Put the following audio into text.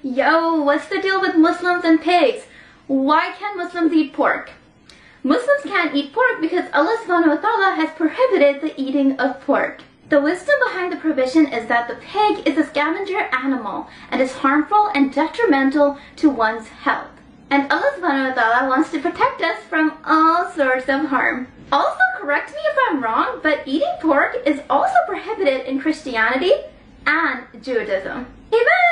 Yo, what's the deal with Muslims and pigs? Why can't Muslims eat pork? Muslims can't eat pork because Allah subhanahu wa ta'ala has prohibited the eating of pork. The wisdom behind the prohibition is that the pig is a scavenger animal and is harmful and detrimental to one's health. And Allah subhanahu wa ta'ala wants to protect us from all sorts of harm. Also, correct me if I'm wrong, but eating pork is also prohibited in Christianity and Judaism. Hey,